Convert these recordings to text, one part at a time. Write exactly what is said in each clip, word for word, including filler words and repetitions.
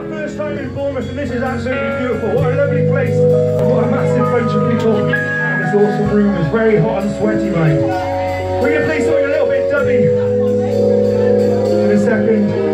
first time in Bournemouth, and this is absolutely beautiful. What a lovely place, and what a massive bunch of people in this awesome room. It's very hot and sweaty, mate. We're going to play something a little bit dubby in a second.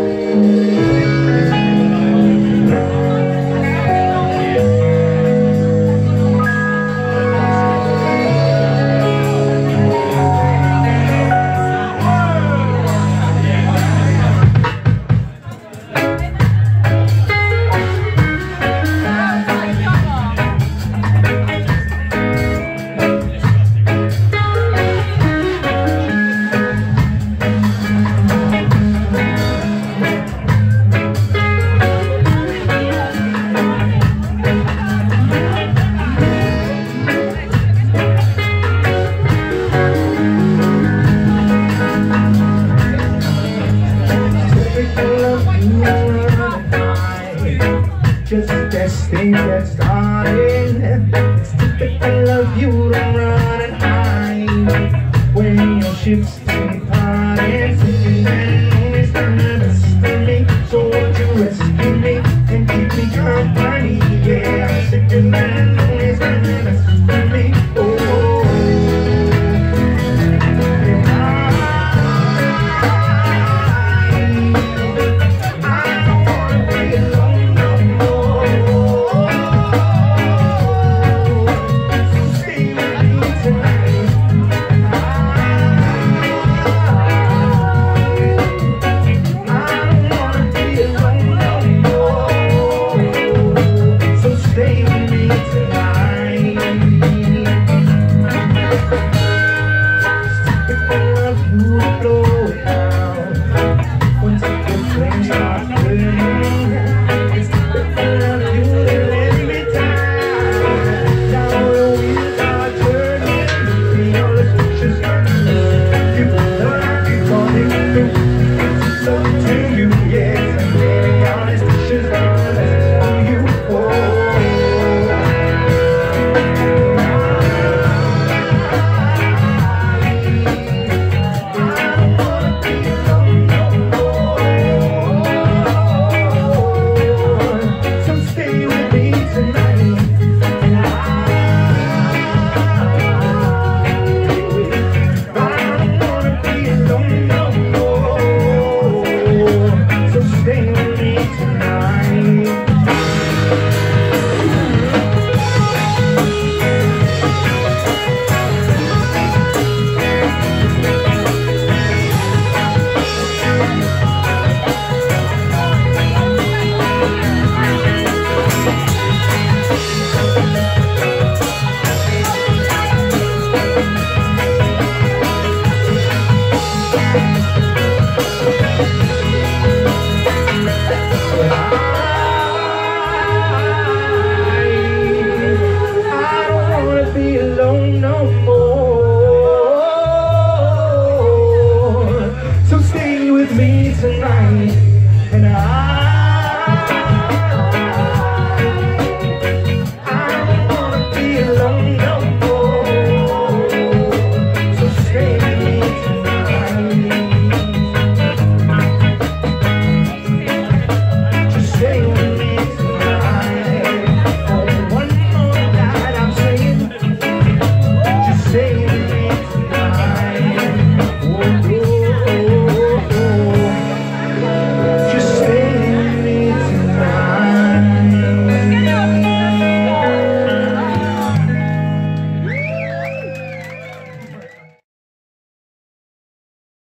Just as things get started, it's typical of you to run and hide when your ship's departed. Sitting and always done the best of me, so won't you rescue me and keep me company? Yeah, sitting and always done the best of me. Oh, oh, oh. Me tonight, and I